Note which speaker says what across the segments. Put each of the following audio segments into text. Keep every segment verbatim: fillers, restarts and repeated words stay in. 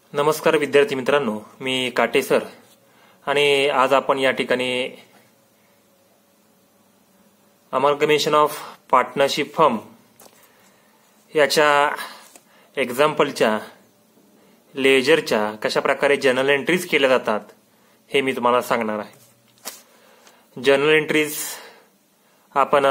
Speaker 1: नमस्कार विद्यार्थी मित्रांनो, मी काटे सर आणि आज आपण या ठिकाणी अमालगमेशन ऑफ पार्टनरशिप फर्म याच्या एक्झाम्पलच्या लेजरच्या कशा प्रकारे जर्नल एंट्रीज केल्या जातात हे मी तुम्हाला सांगणार आहे। जर्नल एंट्रीज आपण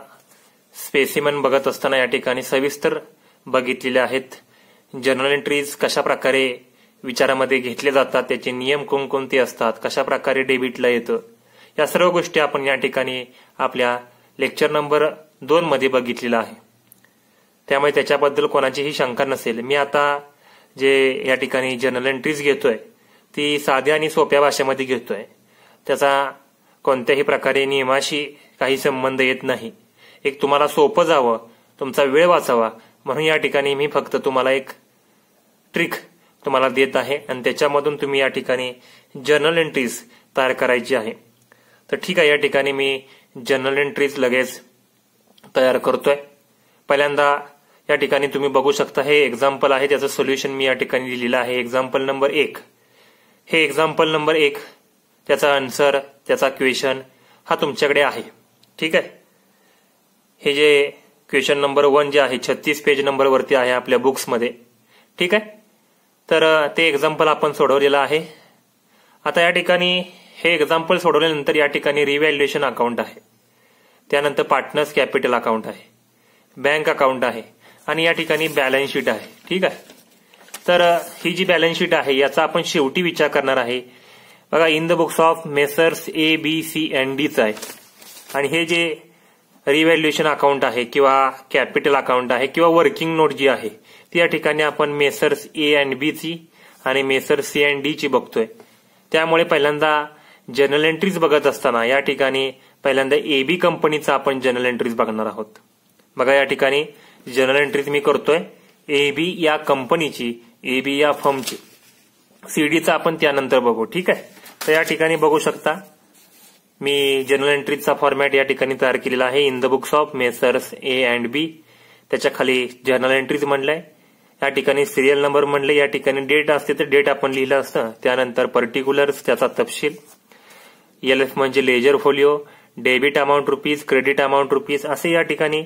Speaker 1: स्पेसिमन बघत असताना या ठिकाणी सविस्तर बघितलेले आहेत। जर्नल एंट्रीज कशा प्रकारे विचारामध्ये घेतले जातात, त्याचे नियम कोणकोणते असतात, कशा प्रकारे डेबिटला येतं, या सर्व गोष्टी आपण या ठिकाणी आपल्या लेक्चर नंबर दोन मध्ये बघितलेला आहे। त्यामुळे त्याच्याबद्दल कोणाचीही शंका नसेल। मी आता जे या ठिकाणी जर्नल एंट्रीज घेतोय ती साध्या आणि सोप्या भाषेमध्ये घेतोय। त्याचा कोणत्याही प्रकारे नियमाशी काही संबंध येत नाही। एक तुम्हाला सोपं जावं, तुमचा वेळ वाचावा म्हणून या ठिकाणी मी फक्त तुम्हाला एक ट्रिक तुम्हाला देत आहे आणि त्याच्यामधून तुम्ही या ठिकाणी जर्नल एंट्रीज तयार करायची आहे। तर ठीक आहे, या ठिकाणी मी जर्नल एंट्रीज लगेच तयार करतोय। पहिल्यांदा या ठिकाणी तुम्ही बघू शकता हे एक्झाम्पल आहे, त्याचं सोल्युशन मी या ठिकाणी दिलेलं आहे। एक्झाम्पल नंबर एक, हे एक्झाम्पल नंबर एक त्याचा आन्सर, त्याचा क्वेश्चन हा तुमच्याकडे आहे। ठीक आहे, हे जे क्वेश्चन नंबर वन जे आहे छत्तीस पेज नंबर वरती आहे आपल्या बुक्स मध्ये। ठीक आहे, तर ते एक्झाम्पल आपण सोडवलेलं आहे। आता या ठिकाणी हे एक्झाम्पल सोडवल्यानंतर या ठिकाणी रिव्हॅल्युएशन अकाउंट आहे, त्यानंतर पार्टनर्स कॅपिटल अकाउंट आहे, बँक अकाउंट आहे आणि या ठिकाणी बॅलन्स शीट आहे। ठीक आहे, तर ही जी बॅलन्स शीट आहे याचा आपण शेवटी विचार करणार आहे। बघा, in the books of messrs A B C and डीच आहे आणि हे जे रिव्हॅल्युएशन अकाउंट आहे किंवा कॅपिटल अकाउंट आहे किंवा वर्किंग नोट जी आहे ती या ठिकाणी आपण मेसर्स ए अँड बी ची आणि मेसर्स सी अँड डी ची बघतोय। त्यामुळे पहिल्यांदा जर्नल एंट्रीज बघत असताना या ठिकाणी पहिल्यांदा ए बी कंपनीचा आपण जर्नल एंट्रीज बघणार आहोत। बघा, या ठिकाणी जर्नल एंट्रीज मी करतोय ए बी या कंपनीची, ए बी या फर्मची, सीडीचा आपण त्यानंतर बघू। ठीक आहे, तर या ठिकाणी बघू शकता मी जर्नल एंट्रीजचा फॉर्मॅट या ठिकाणी तयार केलेला आहे। In the books of messrs A and B, त्याच्या खाली जर्नल एंट्रीज म्हणलंय, या ठिकाणी सिरियल नंबर म्हणले, या ठिकाणी डेट असते तर डेट आपण लिहिलं असतं, त्यानंतर पर्टिक्युलर्स त्याचा तपशील, एल एफ म्हणजे ledger folio, debit amount rupees, credit amount rupees, असे या ठिकाणी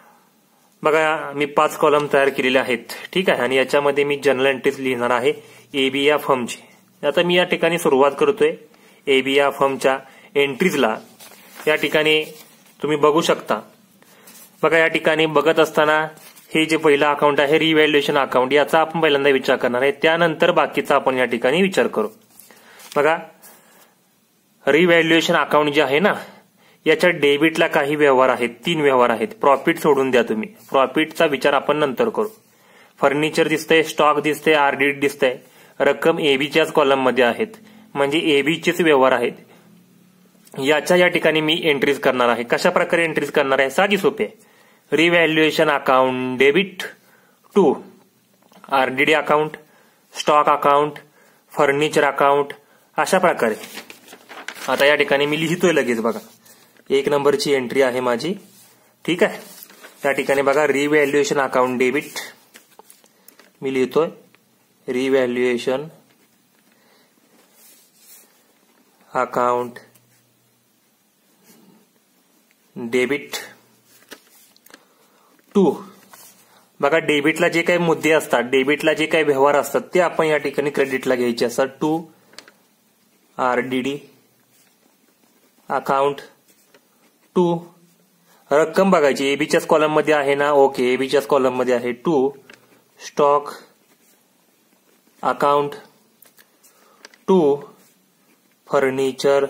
Speaker 1: बघा मी पाच कॉलम तयार केलेले आहेत। ठीक आहे, आणि याच्यामध्ये मी जर्नल एंट्रीज लिहिणार आहे ए बी या फर्मची। आता मी या ठिकाणी सुरुवात करतोय ए बी या फर्मच्या एंट्रीजला। या ठिकाणी तुम्ही बघू शकता, बघा या ठिकाणी बघत असताना हे जे पहिलं अकाउंट आहे रिव्हॅल्युएशन अकाउंट, याचा आपण पहिल्यांदा विचार करणार आहे, त्यानंतर बाकीचा आपण या ठिकाणी विचार करू। बघा, रिव्हॅल्युएशन अकाउंट जे आहे ना याच्या डेबिटला काही व्यवहार आहेत, तीन व्यवहार आहेत। प्रॉफिट सोडून द्या तुम्ही, प्रॉफिटचा विचार आपण नंतर करू। फर्निचर दिसतंय, स्टॉक दिसतंय, आरडीडी दिसतंय, रक्कम एबीच्याच कॉलम मध्ये आहेत, म्हणजे एबीचेच व्यवहार आहेत। याच्या या ठिकाणी मी एंट्रीज करणार आहे। कशा प्रकारे एंट्रीज करणार आहे? साधी सोपे, revaluation account debit to RDD account, stock account, furniture account, अशा प्रकारे। आता या ठिकाणी मी लिहितोय लगेच, बघा एक नंबरची एंट्री आहे माझी। ठीक आहे, या ठिकाणी बघा रिव्हॅल्युएशन अकाउंट डेबिट मी लिहितोय, रिव्हॅल्युएशन अकाउंट डेबिट टू, बघा डेबिटला जे काही मुद्दे असतात, डेबिटला जे काही व्यवहार असतात ते आपण या ठिकाणी क्रेडिटला घ्यायचे असतात। टू आरडीडी अकाउंट, टू रक्कम बघायची, एबीच्याच कॉलम मध्ये आहे ना, ओके एबीच्याच कॉलम मध्ये आहे। To stock account, to furniture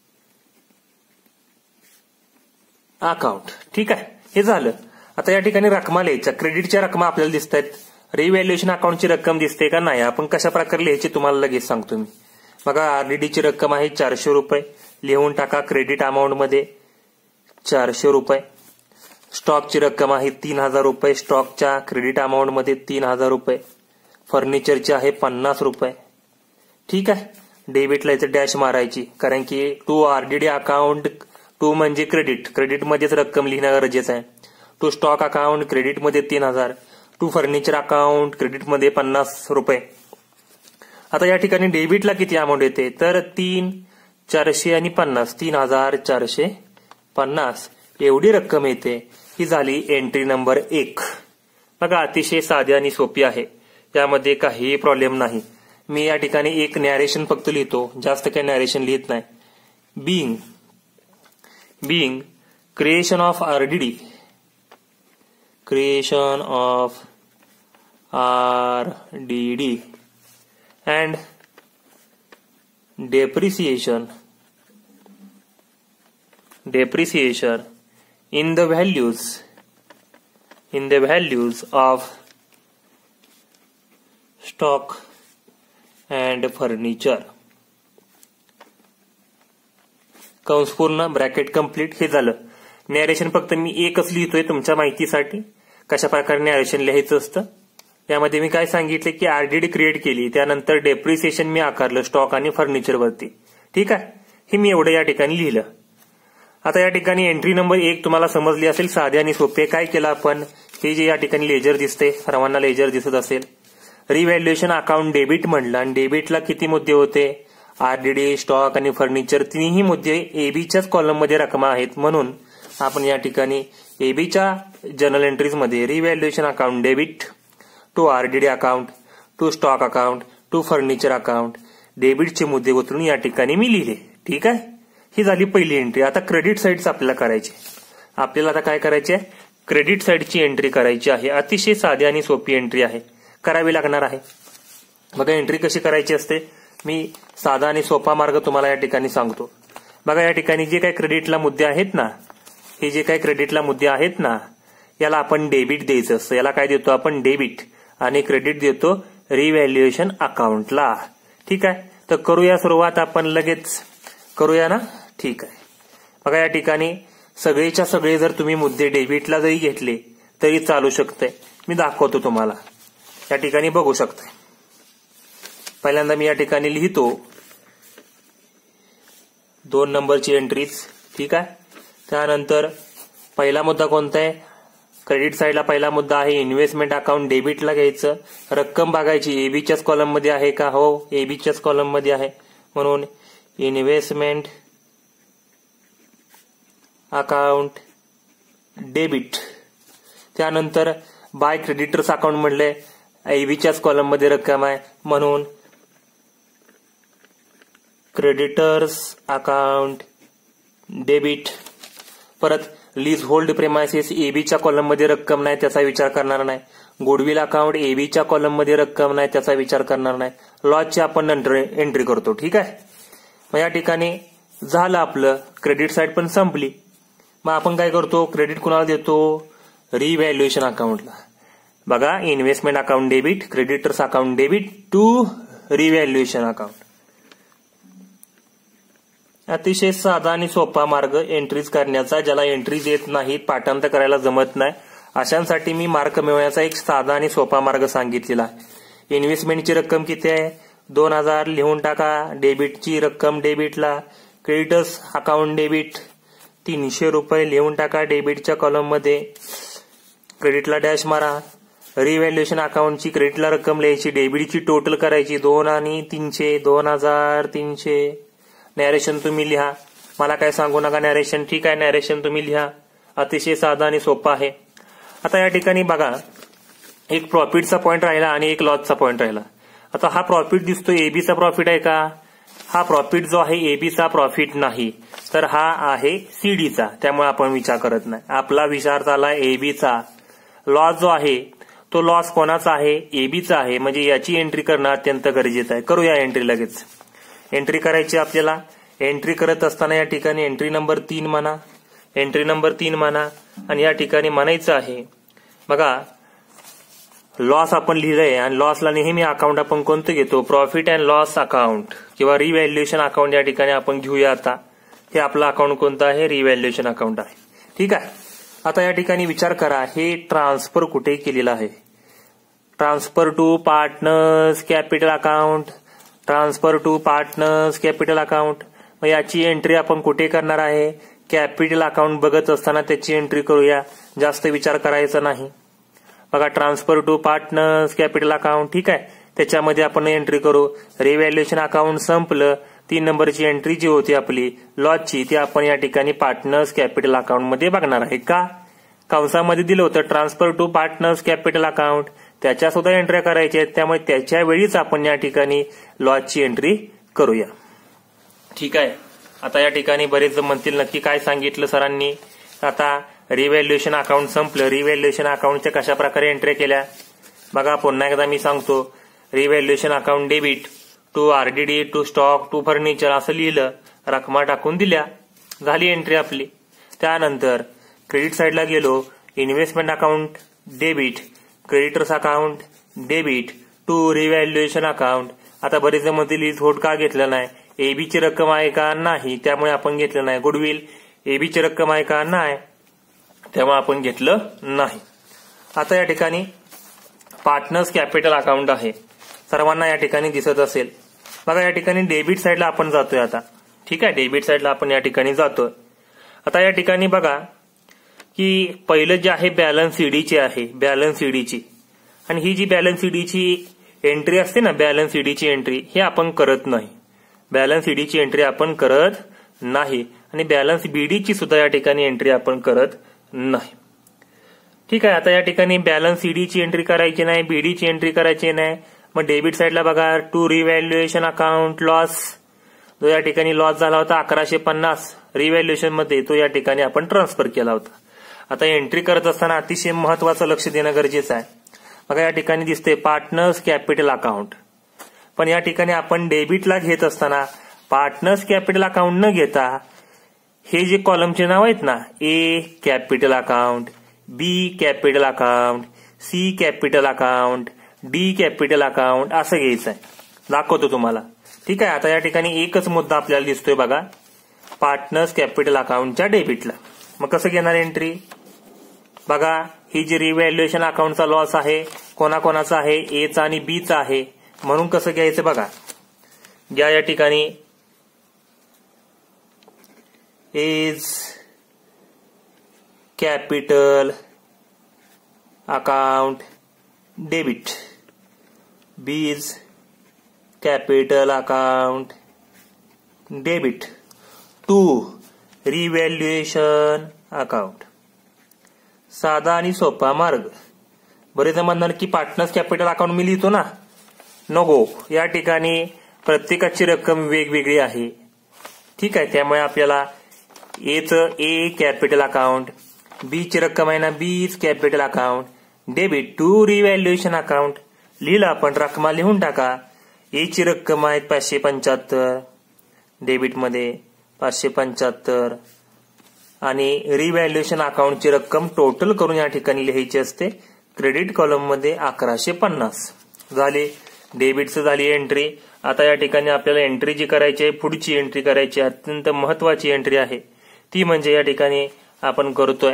Speaker 1: account. ठीक आहे, हे झालं। आता या ठिकाणी रकमा लिहायच्या, क्रेडिटच्या रकमा आपल्याला दिसत आहेत, रिव्हॅल्युएशन अकाउंटची रक्कम दिसते का नाही, आपण कशा प्रकारे लिहायची तुम्हाला लगेच सांगतो मी। बघा आरडीडीची रक्कम आहे चारशे रुपये, लिहून टाका क्रेडिट अमाऊंट मध्ये चारशे रुपये। स्टॉकची रक्कम आहे तीन हजार रुपये, स्टॉकच्या क्रेडिट अमाऊंट मध्ये तीन हजार रुपये। फर्निचरची आहे पन्नास रुपये। ठीक आहे, डेबिटला इथे डॅश मारायची, कारण की टू आरडीडी अकाउंट, टू म्हणजे क्रेडिट, क्रेडिटमध्येच रक्कम लिहिणं गरजेचं आहे। टू स्टॉक अकाउंट क्रेडिटमध्ये तीन हजार, टू फर्निचर अकाउंट क्रेडिटमध्ये पन्नास रुपये, आता या ठिकाणी डेबिटला किती अमाऊंट येते तर तीन चारशे आणि पन्नास तीन हजार चारशे पन्नास एवढी रक्कम येते. ही झाली एंट्री नंबर एक. बघा अतिशय साधी आणि सोपी आहे, यामध्ये काहीही प्रॉब्लेम नाही. मी या ठिकाणी एक नॅरेशन फक्त लिहितो, जास्त काही नॅरेशन लिहित नाही. Being being creation of RDD creation of RDD and depreciation depreciation in the values in the values of stock and furniture. कंस पूर्ण ब्रॅकेट कंप्लीट. हे झालं नॅरेशन. फक्त मी एकच लिहितोय तुमच्या माहितीसाठी कशा प्रकारे नॅरेशन लिहायचं असतं. यामध्ये मी काय सांगितले की आरडीडी क्रिएट केली, त्यानंतर डेप्रिसिएशन मी आकारलं स्टॉक आणि फर्निचरवरती. ठीक आहे, हे मी एवढं या ठिकाणी लिहिलं. आता या ठिकाणी एंट्री नंबर एक तुम्हाला समजली असेल, साधे आणि सोपे. काय केलं आपण, हे जे या ठिकाणी लेजर दिसते, सर्वांना लेजर दिसत असेल. रिव्हॅल्युएशन अकाउंट डेबिट म्हणलं आणि डेबिटला किती मुद्दे होते, आरडीडी स्टॉक आणि फर्निचर. तिन्ही मुद्दे एबीच्याच कॉलममध्ये रकमा आहेत, म्हणून आपण या ठिकाणी एबीच्या जर्नल एंट्रीजमध्ये revaluation account debit to RDD account to stock account to furniture account डेबिटचे मुद्दे उतरून या ठिकाणी मी लिहिले. ठीक आहे, ही झाली पहिली एंट्री. आता क्रेडिट साईडच आपल्याला करायची. आपल्याला आता काय करायचे, क्रेडिट साईडची एंट्री करायची आहे. अतिशय साधी आणि सोपी एंट्री आहे, करावी लागणार आहे. बघा एंट्री कशी करायची असते, मी साधा आणि सोपा मार्ग तुम्हाला या ठिकाणी सांगतो. बघा या ठिकाणी जे काही क्रेडिटला मुद्दे आहेत ना, हे जे काही क्रेडिटला मुद्दे आहेत ना, याला आपण डेबिट द्यायचं असतं. याला काय देतो आपण, डेबिट, आणि क्रेडिट देतो रिव्हॅल्युएशन अकाउंटला. ठीक आहे, तर करूया सुरुवात आपण, लगेच करूया ना. ठीक आहे, बघा या ठिकाणी सगळेच्या सगळे जर तुम्ही मुद्दे डेबिटला जरी घेतले तरी चालू शकते. मी दाखवतो तुम्हाला, या ठिकाणी बघू शकते. पहिल्यांदा मी या ठिकाणी लिहितो दोन नंबरची एंट्रीज. ठीक आहे, त्यानंतर पहिला मुद्दा कोणता आहे, क्रेडिट साईडला पहिला मुद्दा आहे इन्व्हेस्टमेंट अकाउंट डेबिटला घ्यायचं. रक्कम बघायची एबीच्याच कॉलम मध्ये आहे का, हो एबीच्याच कॉलम मध्ये आहे, म्हणून इन्व्हेस्टमेंट अकाउंट डेबिट. त्यानंतर बाय क्रेडिटर्स अकाउंट म्हणले एबीच्याच कॉलम मध्ये रक्कम आहे, म्हणून क्रेडिटर्स अकाउंट डेबिट. परत लीज होल्ड प्रेमायसेस एबीच्या कॉलम मध्ये रक्कम नाही, त्याचा विचार करणार नाही. गुडविल अकाउंट एबीच्या कॉलम मध्ये रक्कम नाही, त्याचा विचार करणार नाही. लॉसची आपण नंतर एंट्री करतो. ठीक आहे, मग या ठिकाणी झालं आपलं, क्रेडिट साईड पण संपली. मग आपण काय करतो, क्रेडिट कुणाला देतो, रिव्हॅल्युएशन अकाउंटला. बघा investment account debit, creditors account debit to revaluation account. अतिशय साधा आणि सोपा मार्ग एंट्रीज करण्याचा. ज्याला एंट्रीज येत नाहीत, पाठांतर करायला जमत नाही, अशांसाठी मी मार्क मिळवण्याचा एक साधा आणि सोपा मार्ग सांगितलेला आहे. इन्व्हेस्टमेंटची रक्कम किती आहे, दोन हजार लिहून टाका. डेबिटची रक्कम डेबिटला, क्रेडिटर्स अकाउंट डेबिट तीनशे रुपये लिहून टाका डेबिटच्या कॉलम मध्ये. क्रेडिटला डॅश मारा. रिव्हॅल्युएशन अकाउंटची क्रेडिटला रक्कम लिहायची, डेबिटची टोटल करायची, दोन आणि तीनशे दोन हजार तीनशे. नॅरेशन तुम्ही लिहा, मला काय सांगू नका नॅरेशन. ठीक आहे, नॅरेशन तुम्ही लिहा, अतिशय साधा आणि सोपा आहे. आता या ठिकाणी बघा एक प्रॉफिटचा पॉईंट राहिला आणि एक लॉसचा पॉईंट राहिला. आता हा प्रॉफिट दिसतो एबीचा प्रॉफिट आहे का, हा प्रॉफिट जो आहे एबीचा प्रॉफिट नाही, तर हा आहे सीडीचा, त्यामुळे आपण विचार करत नाही. आपला विचार झाला एबीचा. लॉस जो आहे तो लॉस कोणाचा आहे, एबीचा आहे, म्हणजे याची एंट्री करणं अत्यंत गरजेचं आहे. करूया एंट्री लगेच. एंट्री करायची आपल्याला. एंट्री करत असताना या ठिकाणी एंट्री नंबर तीन म्हणा, एंट्री नंबर तीन म्हणा, आणि या ठिकाणी म्हणायचं आहे बघा लॉस आपण लिहिलंय, आणि लॉसला नेहमी अकाउंट आपण कोणतं घेतो, प्रॉफिट अँड लॉस अकाउंट किंवा रिव्हॅल्युएशन अकाउंट या ठिकाणी आपण घेऊया. आता हे आपलं अकाउंट कोणतं आहे, रिव्हॅल्युएशन अकाउंट आहे. ठीक आहे, आता या ठिकाणी विचार करा हे ट्रान्सफर कुठे केलेलं आहे. Transfer to partners capital account, transfer to partners capital account. मग याची एंट्री आपण कुठे करणार आहे, कॅपिटल अकाउंट बघत असताना त्याची एंट्री करूया, जास्त विचार करायचा नाही. बघा transfer to partners capital account. ठीक आहे, त्याच्यामध्ये आपण एंट्री करू. रिव्हॅल्युएशन अकाउंट संपलं. तीन नंबरची एंट्री जी होती आपली लॉसची ती आपण या ठिकाणी पार्टनर्स कॅपिटल अकाउंट मध्ये बघणार आहे. का कंसामध्ये दिलं होतं transfer to partners capital account, त्याच्या सुद्धा एंट्री करायच्या आहेत. त्यामुळे त्याच्या वेळीच आपण या ठिकाणी लॉसची एंट्री करूया. ठीक आहे. आता या ठिकाणी बरेच जण म्हणतील नक्की काय सांगितलं सरांनी. आता रिव्हॅल्युएशन अकाउंट संपलं. रिव्हॅल्युएशन अकाउंटच्या कशा प्रकारे एंट्री केल्या बघा. पुन्हा एकदा मी सांगतो. Revaluation account debit to RDD to stock to furniture असं लिहिलं, रकमा टाकून दिल्या, झाली एंट्री आपली. त्यानंतर क्रेडिट साईडला गेलो. Investment account debit, creditors account debit to revaluation account. आता बरेच जण म्हणतील थोड का घेतलं नाही, एबीची रक्कम आहे का नाही, त्यामुळे आपण घेतलं नाही. गुडविल एबीची रक्कम आहे का नाही, त्यामुळे आपण घेतलं नाही. आता या ठिकाणी पार्टनर्स कॅपिटल अकाउंट आहे, सर्वांना या ठिकाणी दिसत असेल बघा. या ठिकाणी डेबिट साईडला आपण जातोय आता. ठीक आहे. डेबिट साईडला आपण या ठिकाणी जातोय. आता या ठिकाणी बघा की पहिलं जे आहे बॅलन्स ईडीची आहे, बॅलन्स ईडीची. आणि ही जी बॅलन्स ईडीची एंट्री असते ना, बॅलन्स ईडीची एंट्री हे आपण करत नाही. बॅलन्स ईडीची एंट्री आपण करत नाही आणि बॅलन्स बीडीची सुद्धा या ठिकाणी एंट्री आपण करत नाही. ठीक आहे. आता या ठिकाणी बॅलन्स ईडीची एंट्री करायची नाही, बीडीची एंट्री करायची नाही. मग डेबिट साईडला बघा टू रिव्हॅल्युएशन अकाउंट लॉस, जो या ठिकाणी लॉस झाला होता अकराशे पन्नास रिव्हॅल्युएशन मध्ये, तो या ठिकाणी आपण ट्रान्सफर केला होता. आता एंट्री करत असताना अतिशय महत्वाचं लक्ष देणं गरजेचं आहे. बघा या ठिकाणी दिसते पार्टनर्स कॅपिटल अकाउंट, पण या ठिकाणी आपण डेबिटला घेत असताना पार्टनर्स कॅपिटल अकाउंट न घेता हे जे कॉलमचे नाव आहेत ना, A capital account, B capital account, C capital account, D capital account असं घ्यायचं आहे. दाखवतो तुम्हाला. ठीक आहे. आता या ठिकाणी एकच मुद्दा आपल्याला दिसतोय बघा, पार्टनर्स कॅपिटल अकाउंटच्या डेबिटला. मग कसं घेणार एंट्री बघा. ही जी रिव्हॅल्युएशन अकाउंटचा लॉस आहे कोणाकोणाचा आहे, एचा आणि बीचा आहे, म्हणून कसं घ्यायचं बघा. घ्या या ठिकाणी A's capital account debit, B's capital account debit to revaluation account. साधा आणि सोपा मार्ग. बरेच म्हणणार की पार्टनर्स कॅपिटल अकाउंट मी लिहितो ना, नको. या ठिकाणी प्रत्येकाची रक्कम वेगवेगळी आहे. ठीक आहे. त्यामुळे आपल्याला एचं ए कॅपिटल अकाउंट, बीची रक्कम आहे ना B's capital account debit to revaluation account लिहिलं आपण. रकमा लिहून टाका. एची रक्कम आहे पाचशे पंच्याहत्तर डेबिटमध्ये पाचशे पंच्याहत्तर आणि रिव्हॅल्युएशन अकाउंटची रक्कम टोटल करून या ठिकाणी लिहायची असते क्रेडिट कॉलम मध्ये अकराशे पन्नास. झाले डेबिटचं झाली एंट्री. आता या ठिकाणी आपल्याला एंट्री जी करायची आहे, पुढची एंट्री करायची आहे, अत्यंत महत्वाची एंट्री आहे. ती म्हणजे या ठिकाणी आपण करतोय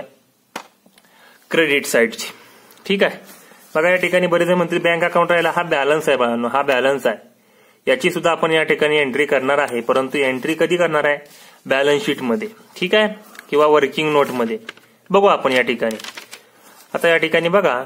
Speaker 1: क्रेडिट साईडची. ठीक आहे. बघा या ठिकाणी बरेच म्हणतील बँक अकाउंट राहिला, हा बॅलन्स आहे बाळांनो, हा बॅलन्स आहे. याची सुद्धा आपण या ठिकाणी एंट्री करणार आहे, परंतु एंट्री कधी करणार आहे, बॅलन्स शीट मध्ये. ठीक आहे. किंवा वर्किंग नोट मध्ये बघू आपण या ठिकाणी. आता या ठिकाणी बघा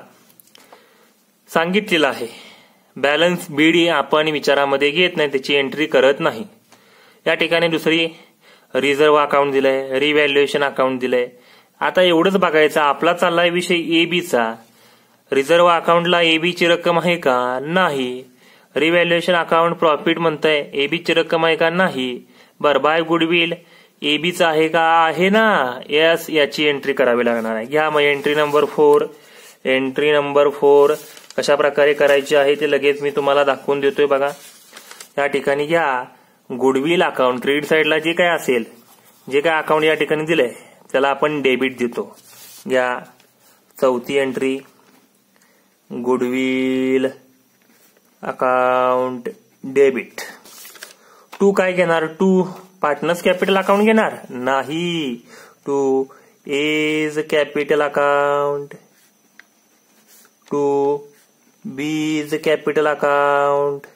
Speaker 1: सांगितलेलं आहे बॅलन्स बीडी आपण विचारामध्ये घेत नाही, त्याची एंट्री करत नाही. या ठिकाणी दुसरी रिझर्व्ह अकाउंट दिलंय, रिव्हॅल्युएशन अकाउंट दिलंय. आता एवढंच बघायचं आपला चाललाय विषय एबीचा. रिझर्व्ह अकाउंटला एबीची रक्कम आहे का, नाही. रिव्हॅल्युएशन अकाउंट प्रॉफिट म्हणतंय, एबीची रक्कम आहे का, नाही. बर बाय गुडविल एबीचा आहे का, आहे ना, यस. याची एंट्री करावी लागणार आहे. घ्या मग entry number four. Entry number four कशा प्रकारे करायची आहे ते लगेच मी तुम्हाला दाखवून देतोय बघा. या ठिकाणी घ्या गुडविल अकाउंट. क्रेडिट साईडला जे काय असेल, जे काय अकाउंट या ठिकाणी दिलंय त्याला आपण डेबिट देतो. घ्या चौथी entry goodwill account debit. To काय घेणार, टू पार्टनर्स कॅपिटल अकाउंट घेणार नाही. To A's capital account, to B's capital account.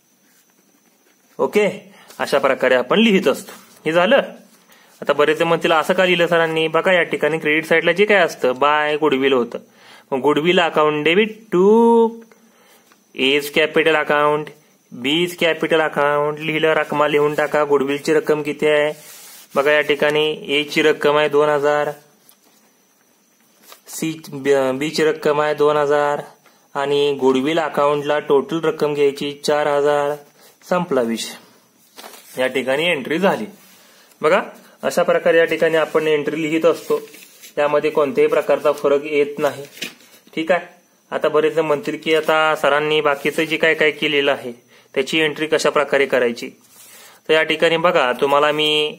Speaker 1: Okay. अशा प्रकारे आपण लिहित असतो. हे झालं. आता बरेच म्हणतील असं का लिहिलं सरांनी, बघा या ठिकाणी क्रेडिट साईडला जे काय असतं बाय गुडविल होतं. मग goodwill account debit to A's capital account, B's capital account. लिहिलं, रकमा लिहून टाका. गुडविलची रक्कम किती आहे बघा या ठिकाणी. ए ची रक्कम आहे दोन हजार, सी बी ची रक्कम आहे दोन हजार आणि गुडविल अकाउंटला टोटल रक्कम घ्यायची चार हजार. संपला विषय. या ठिकाणी एंट्री झाली. बघा अशा प्रकारे या ठिकाणी आपण एंट्री लिहित असतो. त्यामध्ये कोणत्याही प्रकारचा फरक येत नाही. ठीक आहे. आता बरेच जण म्हणतील की आता सरांनी बाकीचं जे काय काय केलेलं आहे त्याची एंट्री कशा प्रकारे करायची. तर या ठिकाणी बघा तुम्हाला मी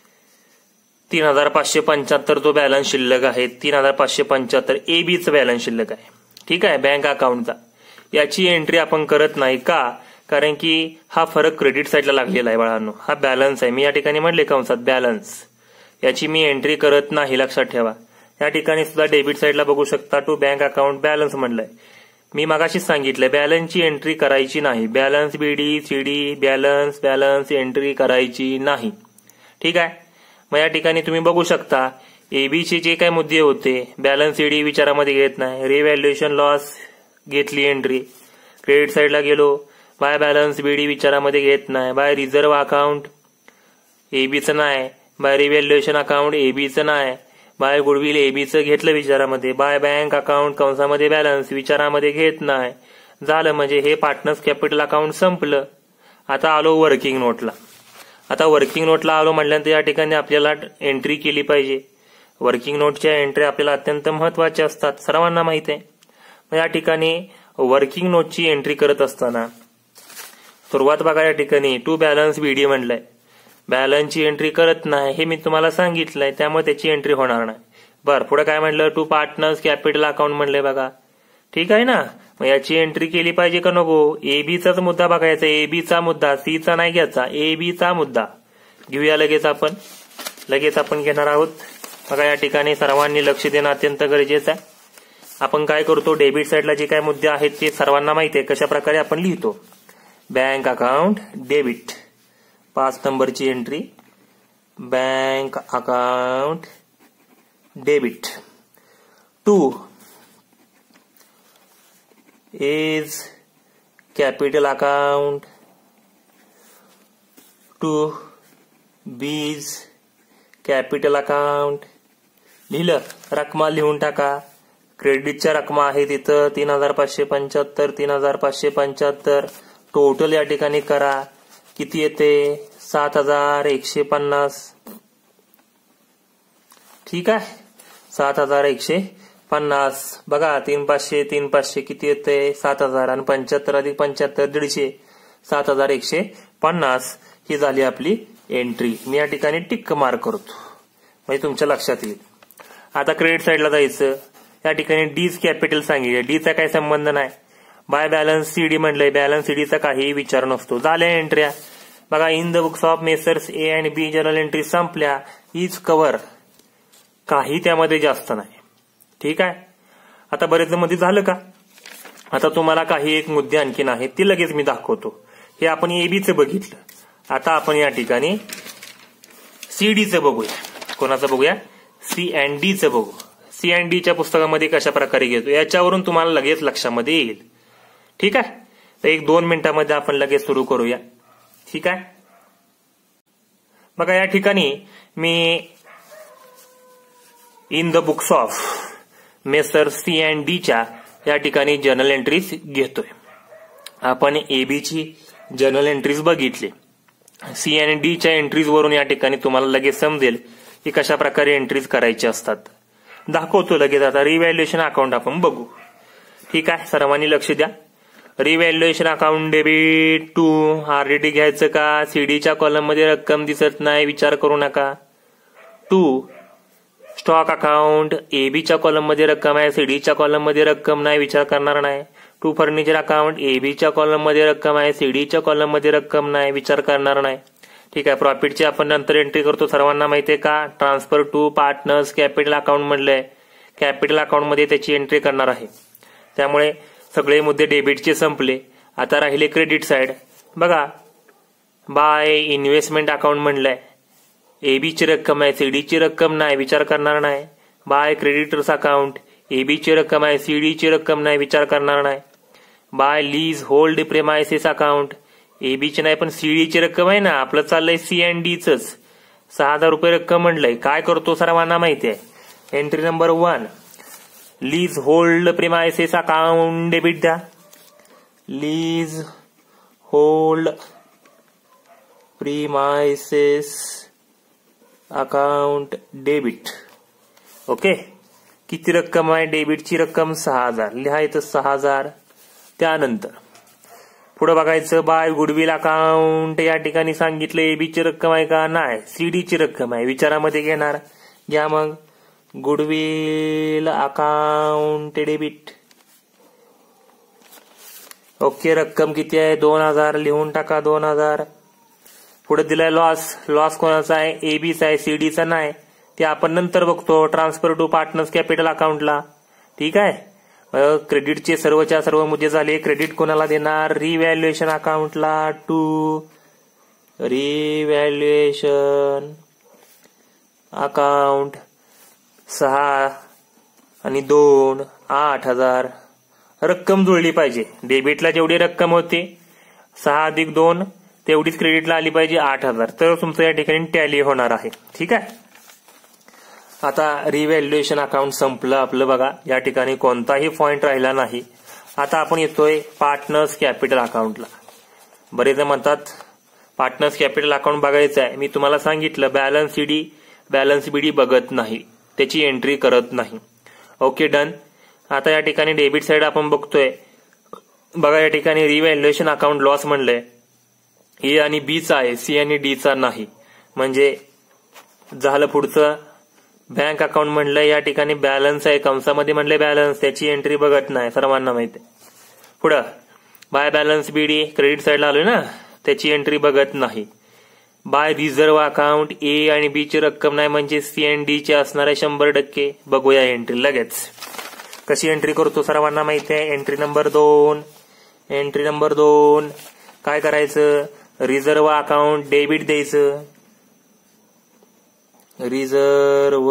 Speaker 1: तीन हजार पाचशे पंच्याहत्तर जो बॅलन्स शिल्लक आहे, तीन हजार पाचशे पंच्याहत्तर ए बीचं बॅलन्स शिल्लक आहे. ठीक आहे, बँक अकाउंटचा. याची एंट्री आपण करत नाही का, कारण की हा फरक क्रेडिट साईडला लागलेला आहे बाळांनो. हा बॅलन्स आहे. मी या ठिकाणी म्हणले कंसात बॅलन्स. याची मी एंट्री करत नाही, लक्षात ठेवा. या ठिकाणी सुद्धा डेबिट साईडला बघू शकता टू बँक अकाउंट बॅलन्स म्हणलंय. मी मगाशीच सांगितलंय बॅलन्सची एंट्री करायची नाही. Balance BD CD balance balance entry करायची नाही. ठीक आहे. मग या ठिकाणी तुम्ही बघू शकता एबीचे जे काही मुद्दे होते बॅलन्स सीडी विचारामध्ये घेत नाही. रिव्हॅल्युएशन लॉस घेतली एंट्री. क्रेडिट साईडला गेलो, बाय बॅलन्स बीडी विचारामध्ये घेत नाही. बाय रिझर्व्ह अकाउंट एबीचं नाही. बाय रिव्हॅल्युएशन अकाउंट एबीचं नाही. बाय गुडविल एबीचं घेतलं विचारामध्ये. बाय बँक अकाउंट कंसामध्ये बॅलन्स विचारामध्ये घेत नाही. झालं म्हणजे हे पार्टनर्स कॅपिटल अकाउंट संपलं. आता आलो वर्किंग नोटला. आता वर्किंग नोटला आलो म्हटल्यानंतर या ठिकाणी आपल्याला एंट्री केली पाहिजे. वर्किंग नोटच्या एंट्री आपल्याला अत्यंत महत्वाच्या असतात, सर्वांना माहित आहे. या ठिकाणी वर्किंग नोटची एंट्री करत असताना सुरुवात बघा या ठिकाणी टू बॅलन्स बीडी म्हणलंय. बॅलन्सची एंट्री करत नाही हे मी तुम्हाला सांगितलंय, त्यामुळे त्याची एंट्री होणार नाही. बरं, पुढे काय म्हणलं टू पार्टनर्स कॅपिटल अकाउंट म्हणलंय बघा. ठीक आहे ना. मग याची एंट्री केली पाहिजे का नको. एबीचाच मुद्दा बघायचा. एबीचा मुद्दा, सीचा नाही घ्यायचा. एबीचा मुद्दा घेऊया लगेच आपण. लगेच आपण घेणार आहोत. बघा या ठिकाणी सर्वांनी लक्ष देणं अत्यंत गरजेचं आहे. आपण काय करतो डेबिट साईडला जे काय मुद्दे आहेत ते सर्वांना माहिती आहे कशा प्रकारे आपण लिहितो. बँक अकाउंट डेबिट, पाच नंबरची entry bank account debit. To is capital account, to B's capital account. लिहिलं, रकमा लिहून टाका. क्रेडिटच्या रकमा आहे तिथं तीन हजार पाचशे पंच्याहत्तर तीन हजार पाचशे पंच्याहत्तर. टोटल या ठिकाणी करा. किती येते सात हजार एकशे पन्नास. ठीक आहे, सात हजार एकशे पन्नास. बघा तीन पाचशे तीन पाचशे किती येते सात हजार आणि पंच्याहत्तर अधिक पंच्याहत्तर दीडशे. सात हजार एकशे पन्नास ही झाली आपली एंट्री. मी या ठिकाणी टिक मार्क करतो म्हणजे तुमच्या लक्षात येईल. आता क्रेडिट साईडला जायचं. या ठिकाणी डीज कॅपिटल सांगितले. डीचा काही संबंध नाही. बाय बॅलन्स सीडी म्हणलंय. बॅलन्स सीडीचा काही विचार नसतो. झाल्या एंट्र्या. बघा in the books of messrs A and B journal entry संपल्या. Is cover. काही त्यामध्ये जास्त नाही. ठीक आहे. आता बरेच मध्ये झालं का. आता तुम्हाला काही एक मुद्दे आणखीन आहेत ते लगेच मी दाखवतो. हे आपण एबीचं बघितलं. आता आपण या ठिकाणी सीडीचं बघूया. कोणाचं बघूया, सी अँड डीचं बघू. सी अँड डीच्या पुस्तकामध्ये कशा प्रकारे घेतो याच्यावरून तुम्हाला लगेच लक्षामध्ये येईल. ठीक आहे. तर एक दोन मिनिटांमध्ये आपण लगेच सुरू करूया. ठीक आहे. बघा या ठिकाणी मी in the books of messrs C and डीच्या या ठिकाणी जर्नल एंट्रीज घेतोय. आपण एबीची जर्नल एंट्रीज बघितली. सी अँड डीच्या एंट्रीज वरून या ठिकाणी तुम्हाला लगेच समजेल की कशा प्रकारे एंट्रीज करायच्या असतात. दाखवतो लगेच. आता रिव्हॅल्युएशन अकाउंट आपण बघू. ठीक आहे, सर्वांनी लक्ष द्या. Revaluation account debit to RDD घ्यायचं का. सीडीच्या कॉलम मध्ये रक्कम दिसत नाही, विचार करू नका. टू स्टॉक अकाउंट एबीच्या कॉलम मध्ये रक्कम आहे, सीडीच्या कॉलम मध्ये रक्कम नाही, विचार करणार नाही. टू फर्निचर अकाउंट एबीच्या कॉलम मध्ये रक्कम आहे, सीडीच्या कॉलम मध्ये रक्कम नाही, विचार करणार नाही. ठीक आहे. प्रॉफिटची आपण नंतर एंट्री करतो, सर्वांना माहिती आहे का. Transfer to partners capital account म्हणलंय. कॅपिटल अकाउंट मध्ये त्याची एंट्री करणार आहे. त्यामुळे सगळे मुद्दे डेबिटचे संपले. आता राहिले क्रेडिट साइड. बघा बाय इन्व्हेस्टमेंट अकाउंट म्हणलंय. एबीची रक्कम आहे, सीडीची रक्कम नाही, विचार करणार नाही. बाय क्रेडिटर्स अकाउंट एबीची रक्कम आहे, सीडीची रक्कम नाही, विचार करणार नाही. By leasehold premises account. एबीची नाही पण सीडीची रक्कम आहे ना, आपलं चाललंय सी अँड डीच सहा हजार रुपये रक्कम म्हणलंय. काय करतो सर्वांना माहिती आहे. Entry number one, leasehold premises account debit द्या. Leasehold premises account debit. Okay, किती रक्कम आहे डेबिटची रक्कम सहा हजार, लिहायचं सहा हजार. त्यानंतर पुढे बघायचं बाय गुडविल अकाउंट. या ठिकाणी सांगितलं एबीची रक्कम आहे का, नाही सीडीची रक्कम आहे. विचारामध्ये घेणार, घ्या मग गुडविल अकाउंट डेबिट. ओके, रक्कम किती आहे दोन हजार, लिहून टाका दोन हजार. पुढे दिलाय लॉस. लॉस कोणाचा आहे, एबीचा आहे, सीडीचा नाही. ते आपण नंतर बघतो. ट्रान्सफर टू पार्टनर्स कॅपिटल अकाउंटला. ठीक आहे. क्रेडिटचे सर्वच्या सर्व मुद्दे झाले. क्रेडिट कोणाला देणार, रिव्हॅल्युएशन अकाउंटला. To revaluation account. सहा आणि दोन आठ हजार. रक्कम जुळली पाहिजे. डेबिटला जेवढी रक्कम होती सहा अधिक दोन तेवढीच क्रेडिटला आली पाहिजे आठ हजार. तर तुमचं या ठिकाणी टॅली होणार आहे. ठीक आहे. आता रिव्हॅल्युएशन अकाउंट संपलं आपलं. बघा या ठिकाणी कोणताही पॉइंट राहिला नाही. आता आपण येतोय पार्टनर्स कॅपिटल अकाउंटला. बरेच म्हणतात पार्टनर्स कॅपिटल अकाउंट बघायचं आहे. मी तुम्हाला सांगितलं बॅलन्स सीडी बॅलन्स बीडी बघत नाही, त्याची एंट्री करत नाही. Okay, done. आता या ठिकाणी डेबिट साइड आपण बघतोय. बघा या ठिकाणी रिव्हॅल्युएशन अकाउंट लॉस म्हणलंय. ए आणि बीचा आहे, सी आणि डीचा नाही. म्हणजे झालं पुढचं. बँक अकाउंट म्हणलंय, या ठिकाणी बॅलन्स आहे, कंसामध्ये म्हणलंय बॅलन्स, त्याची एंट्री बघत नाही, सर्वांना माहिती आहे. पुढं बाय बॅलन्स बीडी क्रेडिट साइडला आलोय ना, त्याची एंट्री बघत नाही. बाय रिझर्व्ह अकाउंट ए आणि बी ची रक्कम नाही, म्हणजे सी अँड डी ची असणार आहे शंभर टक्के. बघूया एंट्री लगेच कशी एंट्री करतो, सर्वांना माहिती आहे. एंट्री नंबर दोन. एंट्री नंबर दोन काय करायचं, रिझर्व्ह अकाउंट डेबिट द्यायचं. Reserve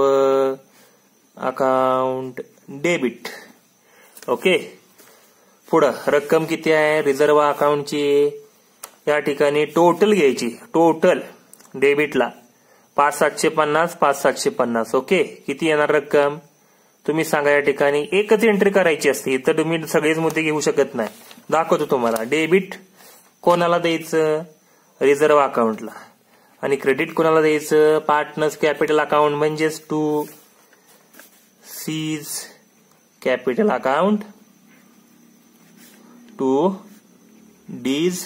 Speaker 1: account debit. ओके, पुढं रक्कम किती आहे रिझर्व्ह अकाउंटची, या ठिकाणी टोटल घ्यायची. टोटल डेबिटला पाच सातशे पन्नास पाच सातशे पन्नास. ओके, किती येणार रक्कम तुम्ही सांगा. या ठिकाणी एकच एंट्री करायची असते, तर तुम्ही सगळेच मुद्दे घेऊ शकत नाही. दाखवतो तुम्हाला. डेबिट कोणाला द्यायचं, रिझर्व्ह अकाउंटला. आणि क्रेडिट कोणाला द्यायचं, पार्टनर्स कॅपिटल अकाउंट, म्हणजेच to C's capital account, to D's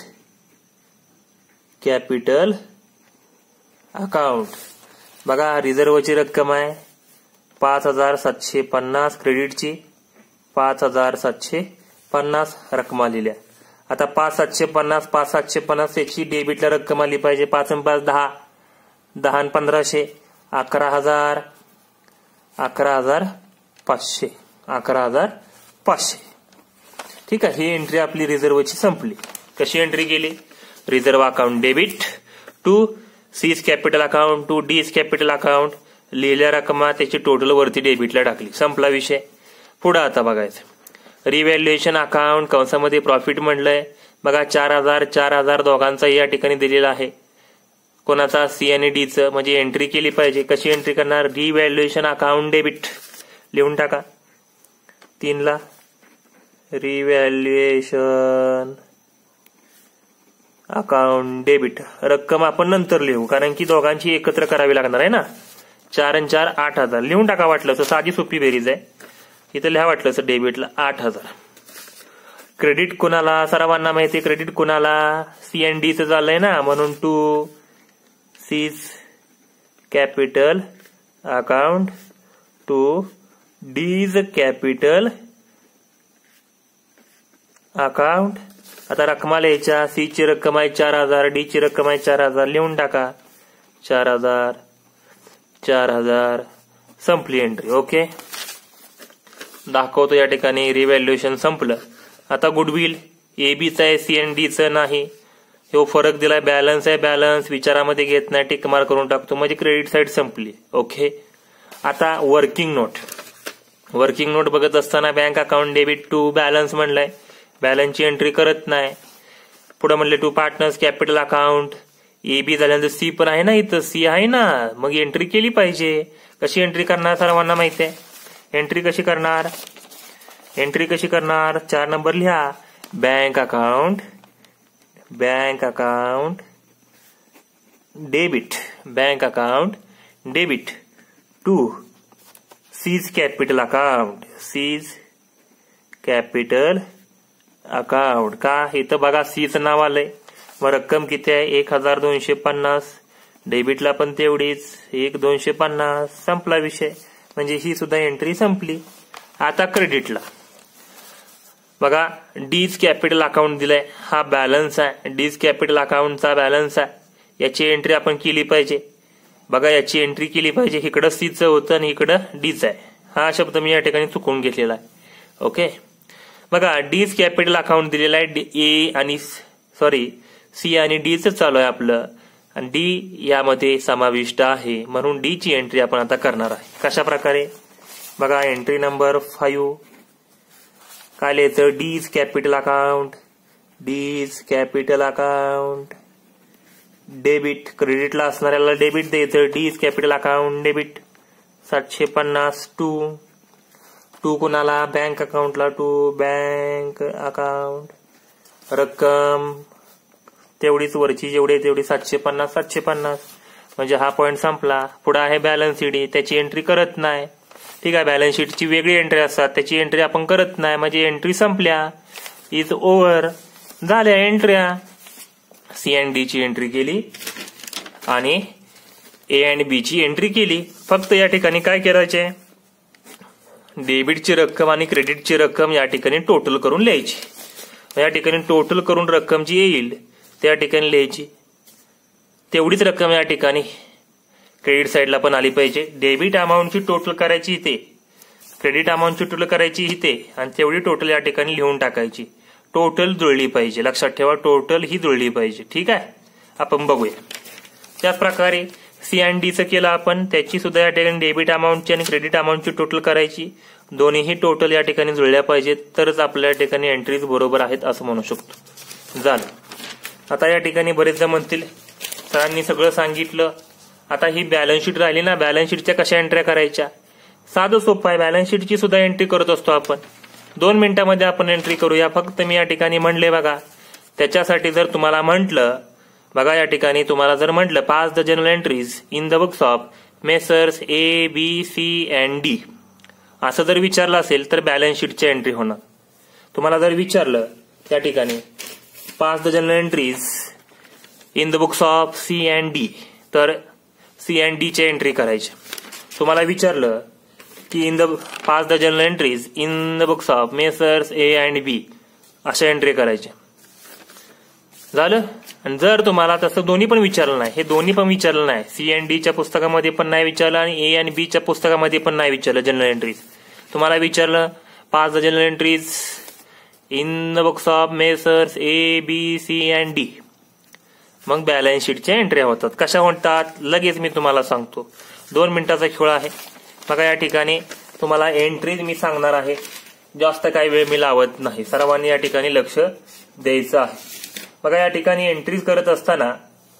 Speaker 1: capital account. बघा रिझर्व्हची रक्कम आहे पाच हजार सातशे पन्नास, क्रेडिटची पाच हजार सातशे पन्नास रक्कम आलेल्या. आता पाच सातशे पन्नास पाच सातशे पन्नास याची डेबिटला रक्कम आली पाहिजे. पाच आणि पाच दहा, दहा आणि पंधराशे, अकरा हजार अकरा हजार पाचशे अकरा हजार पाचशे. ठीक आहे, ही एंट्री आपली रिझर्व्हची संपली. कशी एंट्री केली, reserve account debit to C's capital account to D's capital account. लिहिल्या रक्कमा त्याची टोटल वरती डेबिटला टाकली, संपला विषय. पुढे आता बघायचं रिव्हॅल्युएशन अकाउंट, कंसामध्ये प्रॉफिट म्हणलंय. बघा चार हजार चार हजार दोघांचा या ठिकाणी दिलेला आहे. कोणाचा, सी आणि डीचं, म्हणजे एंट्री केली पाहिजे. कशी एंट्री करणार, रिव्हॅल्युएशन अकाउंट डेबिट लिहून टाका तीनला. Revaluation account debit. रक्कम आपण नंतर लिहू, कारण की दोघांची एकत्र करावी लागणार आहे ना. चार आणि चार आठ हजार लिहून टाका. वाटलं तर साधी सोपी बेरीज आहे. इथं लिहा वाटलं तर डेबिटला आठ हजार. क्रेडिट कोणाला, सर्वांना माहिती क्रेडिट कोणाला, सी अँड डीचं झालंय ना, म्हणून to C's capital account to D's capital account. आता रक्कमा लिहायच्या. सी ची रक्कम आहे चार हजार, डी ची रक्कम आहे चार हजार, लिहून टाका चार हजार चार हजार. संपली एंट्री. ओके, दाखवतो या ठिकाणी रिव्हॅल्युएशन संपलं. आता गुडविल एबीचं आहे, सी अँड डीचं नाही. हे फरक दिलाय, बॅलन्स आहे बॅलन्स, विचारामध्ये घेत नाही, टिक मार्क करून टाकतो, म्हणजे क्रेडिट साइड संपली. ओके, आता वर्किंग नोट. वर्किंग नोट बघत असताना bank account debit to balance म्हणलंय. बॅलन्सची एंट्री करत नाही. पुढे म्हणले to partners capital account, A B झाल्यानंतर सी पण आहे ना, इथं सी आहे ना, मग एंट्री केली पाहिजे. कशी एंट्री करणार सर्वांना माहिती आहे. एंट्री कशी करणार, एंट्री कशी करणार, चार नंबर लिहा. Bank account, bank account debit, bank account debit to C's capital account, C's capital account. का इथं बघा सीचं नाव आलंय, मग रक्कम किती आहे, एक हजार दोनशे पन्नास. डेबिटला पण तेवढीच, एक दोनशे पन्नास. संपला विषय, म्हणजे ही सुद्धा एंट्री संपली. आता क्रेडिटला बघा, डीज कॅपिटल अकाउंट दिलाय, हा बॅलन्स आहे. डीज कॅपिटल अकाउंटचा बॅलन्स आहे, याची एंट्री आपण केली पाहिजे. बघा याची एंट्री केली पाहिजे. इकडं सीचं होतं आणि इकडं डीच आहे. हा शब्द मी या ठिकाणी चुकवून घेतलेला आहे. ओके, बघा डीज कॅपिटल अकाउंट दिलेला आहे. ए आणि सॉरी सी आणि डीच चालू आहे आपलं, आणि डी यामध्ये समाविष्ट आहे, म्हणून डी ची एंट्री आपण आता करणार आहे. कशा प्रकारे बघा, एंट्री नंबर फाईव्ह काय लिहायचं, D's capital account, D's capital account debit. क्रेडिटला असणाऱ्याला डेबिट द्यायचं. डीज कॅपिटल अकाउंट डेबिट सातशे पन्नास टू टू कुणाला, बँक अकाउंटला, टू बँक अकाउंट. रक्कम तेवढीच वरची जेवढी तेवढी सातशे पन्नास सातशे पन्नास. म्हणजे हा पॉईंट संपला. पुढे आहे बॅलन्स शीट, त्याची एंट्री करत नाही. ठीक आहे, बॅलन्स शीटची वेगळी एंट्री असतात, त्याची एंट्री आपण करत नाही, म्हणजे एंट्री संपल्या. इज ओव्हर, झाल्या एंट्र्या. सी अँड डी ची एंट्री केली आणि ए अँड बी ची एंट्री केली. फक्त या ठिकाणी काय करायचे, डेबिटची रक्कम आणि क्रेडिटची रक्कम या ठिकाणी टोटल करून लिहायची. या ठिकाणी टोटल करून रक्कम जी येईल त्या ठिकाणी लिहायची. तेवढीच रक्कम या ठिकाणी क्रेडिट साईडला पण आली पाहिजे. डेबिट अमाऊंटची टोटल करायची इथे, क्रेडिट अमाऊंटची टोटल करायची इथे, आणि तेवढी टोटल या ठिकाणी लिहून टाकायची. टोटल जुळली पाहिजे, लक्षात ठेवा, टोटल ही जुळली पाहिजे. ठीक आहे, आपण बघूया. त्याच प्रकारे सी अँड डीचं केलं आपण, त्याची सुद्धा या ठिकाणी डेबिट अमाऊंटची आणि क्रेडिट अमाऊंटची टोटल करायची. दोन्हीही टोटल या ठिकाणी जुळल्या पाहिजेत, तरच आपल्या ठिकाणी एंट्रीज बरोबर आहेत असं म्हणू शकतो. झालं. आता या ठिकाणी बरेच जण म्हणतील सरांनी सगळं सांगितलं, आता ही बॅलन्स शीट राहिली ना, बॅलन्स शीटच्या कशा एंट्र्या करायच्या. साधं सोपं आहे, बॅलन्स शीटची सुद्धा एंट्री करत असतो आपण. दोन मिनिटांमध्ये आपण एंट्री करूया. फक्त मी या ठिकाणी म्हणले बघा, त्याच्यासाठी जर तुम्हाला म्हटलं बघा, या ठिकाणी तुम्हाला जर म्हटलं pass the general entries in the books of messrs A B C and D असं जर विचारलं असेल तर बॅलन्स शीटची एंट्री होणार. तुम्हाला जर विचारलं त्या ठिकाणी pass the general entries in the books of C and D, तर सी अँड डी ची एंट्री करायची. तुम्हाला विचारलं की in the pass the general entries in the books of messrs A and B, अशा एंट्री करायच्या. झालं. आणि जर तुम्हाला तसं दोन्ही पण विचारलं नाही, हे दोन्ही पण विचारलं नाही, सी अँड डीच्या पुस्तकामध्ये पण नाही विचारलं आणि ए आणि बीच्या पुस्तकामध्ये पण नाही विचारलं जनरल एंट्रीज. तुम्हाला विचारलं pass the general entries in the books of messrs A B C and D, मग बॅलन्स शीटच्या एंट्री होतात. कशा होतात लगेच मी तुम्हाला सांगतो. दोन मिनिटाचा खेळ आहे. बघा या ठिकाणी तुम्हाला एंट्रीज मी सांगणार आहे, जास्त काही वेळ मी लावत नाही. सर्वांनी या ठिकाणी लक्ष द्यायचं आहे. बघा या ठिकाणी एंट्रीज करत असताना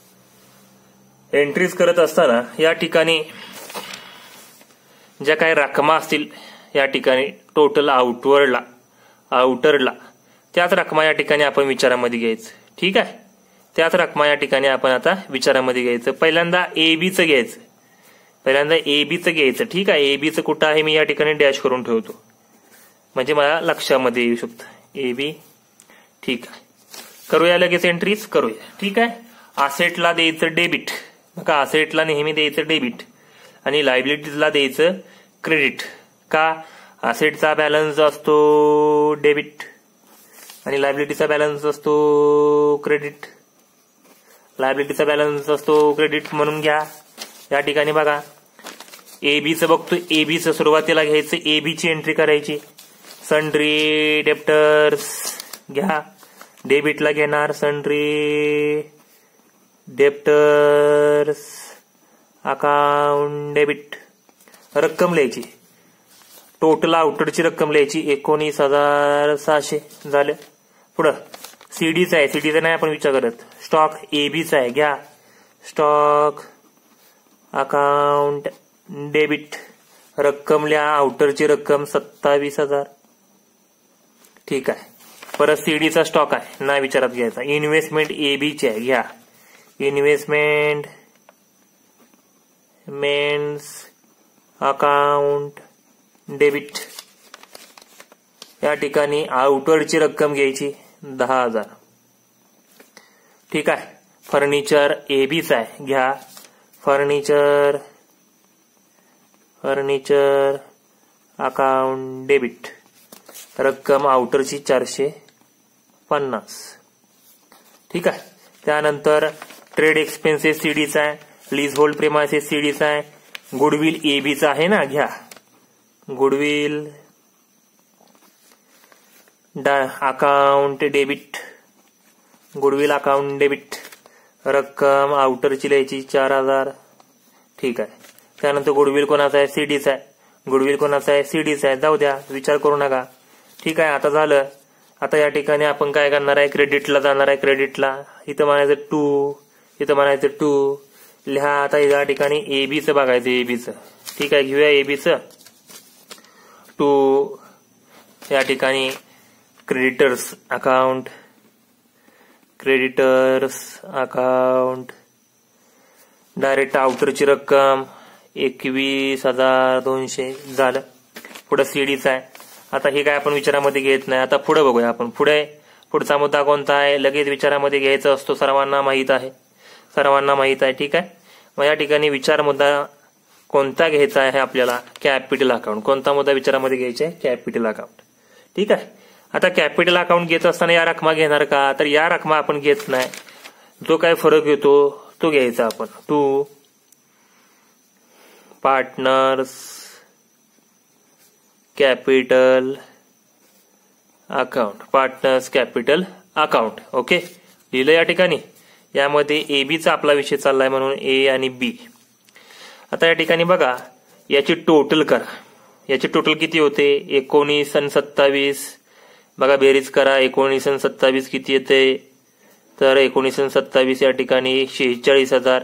Speaker 1: एंट्रीज करत असताना या ठिकाणी ज्या काही रकमा असतील या ठिकाणी टोटल आउटवर्डला आउटरला त्याच रकमा या ठिकाणी आपण विचारामध्ये घ्यायचं. ठीक आहे, त्याच रकमा या ठिकाणी आपण आता विचारामध्ये घ्यायचं. पहिल्यांदा ए बीचं घ्यायचं, पहिल्यांदा ए बीचं घ्यायचं. ठीक आहे, ए बीचं कुठं आहे मी या ठिकाणी डॅश करून ठेवतो, म्हणजे मला लक्षामध्ये येऊ शकतं. A B. ठीक आहे, करूया लगेच एंट्रीज करूया. ठीक आहे, असेटला द्यायचं डेबिट. बघा असेटला नेहमी द्यायचं डेबिट आणि लायबिलिटीजला द्यायचं क्रेडिट. का, असेटचा बॅलन्स असतो डेबिट आणि लायबिलिटीचा बॅलन्स असतो क्रेडिट. लायबिलिटीचा बॅलन्स असतो क्रेडिट म्हणून घ्या. या ठिकाणी बघा ए बीचं बघतो, ए बीचं सुरुवातीला घ्यायचं, ए बी ची एंट्री करायची. सन्ड्री डेप्टर्स घ्या, डेबिटला घेणार सन्ड्री डेप्टर्स अकाउंट डेबिट. रक्कम लिहायची, टोटल आउटरची रक्कम लिहायची एकोणीस हजार सहाशे. झालं. पुढं सीडीचा आहे, सीडीचा नाही आपण विचार करत. स्टॉक एबीचा आहे, घ्या. स्टॉक अकाउंट डेबिट, रक्कम लिहा, आउटरची रक्कम सत्तावीस हजार. ठीक आहे. परत सीडीचा स्टॉक आहे, नाही विचारात घ्यायचा. इन्व्हेस्टमेंट एबीची आहे, घ्या. इन्व्हेस्टमेंट मेन्स अकाउंट डेबिट, या ठिकाणी आउटवर्डची रक्कम घ्यायची दहा हजार. ठीक आहे. फर्निचर एबीचा आहे, घ्या. फर्निचर फर्निचर अकाउंट डेबिट, रक्कम आउटरची चारशे पन्नास. ठीक आहे. त्यानंतर ट्रेड एक्सपेन्सेस सीडीचा आहे, लीज होल्ड प्रेमायसेस सीडीचा आहे, गुडविल एबीचा आहे ना, घ्या. Goodwill account debit, goodwill account debit, रक्कम आउटरची लिहायची चार हजार. ठीक आहे. त्यानंतर गुडविल कोणाचा आहे, सीडीचा आहे. गुडविल कोणाचा आहे, सीडीचा आहे. जाऊ द्या, विचार करू नका. ठीक आहे. आता झालं. आता या ठिकाणी आपण काय करणार आहे, क्रेडिटला जाणार आहे. क्रेडिटला इथं म्हणायचं टू, इथं म्हणायचं टू, लिहा. आता या ठिकाणी एबीचं बघायचं, एबीचं. ठीक आहे. घेऊया एबीचं. टू या ठिकाणी creditors account, creditors account direct आउटरची रक्कम एकवीस हजार दोनशे. झालं. पुढे सीडीचा आहे. आता हे काय आपण विचारामध्ये घेत नाही. आता पुढे बघूया आपण. पुढे पुढचा मुद्दा कोणता आहे, लगेच विचारामध्ये घ्यायचा असतो, सर्वांना माहित आहे, सर्वांना माहित आहे. ठीक आहे. मग या ठिकाणी विचार मुद्दा कोणता घ्यायचा आहे आपल्याला, कॅपिटल अकाउंट. कोणता मुद्दा विचारामध्ये घ्यायचा आहे, कॅपिटल अकाउंट. ठीक आहे. आता कॅपिटल अकाउंट घेत असताना या रकमा घेणार का, तर या रकमा आपण घेत नाही. जो काय फरक येतो तो घ्यायचा आपण. To partners capital account, partners capital account. Okay, लिहिलं या ठिकाणी. यामध्ये एबीचा आपला विषय चाललाय म्हणून ए आणि बी. आता या ठिकाणी बघा, याची टोटल करा. याची टोटल किती होते, एकोणीस आणि सत्तावीस. बघा बेरीज करा. एकोणीस आणि सत्तावीस किती येते, तर एकोणीस आणि सत्तावीस या ठिकाणी शेहेचाळीस हजार.